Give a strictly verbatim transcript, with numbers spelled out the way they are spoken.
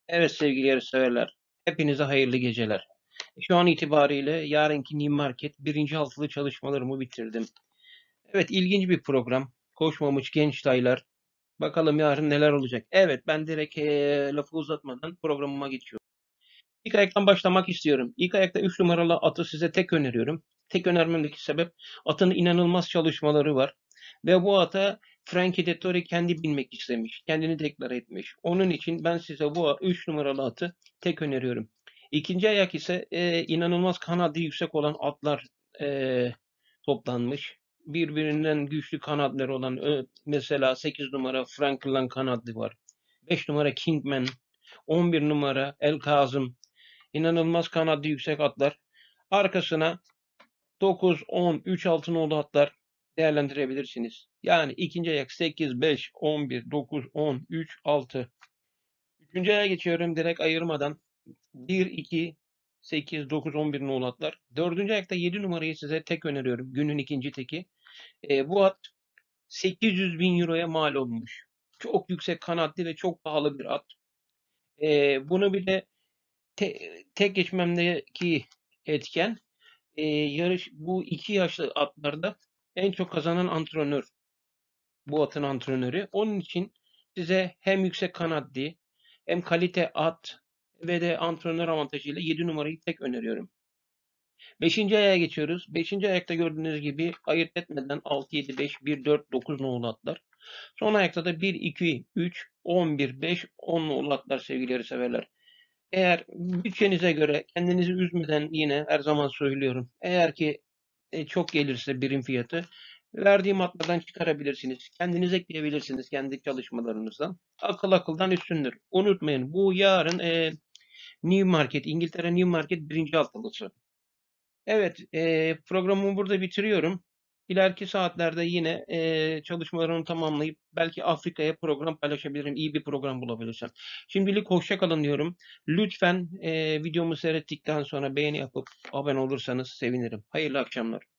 Evet sevgili yarışseverler, hepinize hayırlı geceler. Şu an itibariyle yarınki Newmarket birinci haftalı çalışmalarımı bitirdim. Evet, ilginç bir program. Koşmamış genç taylar. Bakalım yarın neler olacak. Evet, ben direkt eee, lafı uzatmadan programıma geçiyorum. İlk ayaktan başlamak istiyorum. İlk ayakta üç numaralı atı size tek öneriyorum. Tek önermemdeki sebep atın inanılmaz çalışmaları var. Ve bu ata Frankie Dettori kendi binmek istemiş. Kendini deklare etmiş. Onun için ben size bu üç numaralı atı tek öneriyorum. İkinci ayak ise e, inanılmaz kanadı yüksek olan atlar e, toplanmış. Birbirinden güçlü kanatları olan ö, mesela sekiz numara Franklin kanadı var. beş numara Kingman, on bir numara El Kazım. İnanılmaz kanadı yüksek atlar. Arkasına dokuz, on, üç altı nolu atlar değerlendirebilirsiniz. Yani ikinci ayak sekiz, beş, on bir, dokuz, on, üç, altı. Üçüncü aya geçiyorum direkt ayırmadan. bir, iki, sekiz, dokuz, on bir nolu atlar. Dördüncü ayakta yedi numarayı size tek öneriyorum. Günün ikinci teki. E, bu at sekiz yüz bin euroya mal olmuş. Çok yüksek kanatlı ve çok pahalı bir at. E, bunu bir de te- tek geçmemdeki etken e, yarış bu iki yaşlı atlarda en çok kazanan antrenör. Bu atın antrenörü. Onun için size hem yüksek kanatlı hem kalite at ve de antrenör avantajıyla yedi numarayı tek öneriyorum. Beşinci aya geçiyoruz. Beşinci ayakta gördüğünüz gibi ayırt etmeden altı, yedi, beş, bir, dört, dokuz nolu atlar. Son ayakta da bir, iki, üç, on bir, beş, on nolu atlar sevgili severler. Eğer bütçenize göre kendinizi üzmeden yine her zaman söylüyorum. Eğer ki e, çok gelirse birim fiyatı verdiğim hatlardan çıkarabilirsiniz. Kendiniz ekleyebilirsiniz kendi çalışmalarınızdan. Akıl akıldan üstündür. Unutmayın bu yarın e, New Market, İngiltere New Market birinci haftalısı. Evet, e, programımı burada bitiriyorum. İleriki saatlerde yine e, çalışmalarımı tamamlayıp belki Afrika'ya program paylaşabilirim. İyi bir program bulabilirsem. Şimdilik hoşça kalın diyorum. Lütfen e, videomu seyrettikten sonra beğeni yapıp abone olursanız sevinirim. Hayırlı akşamlar.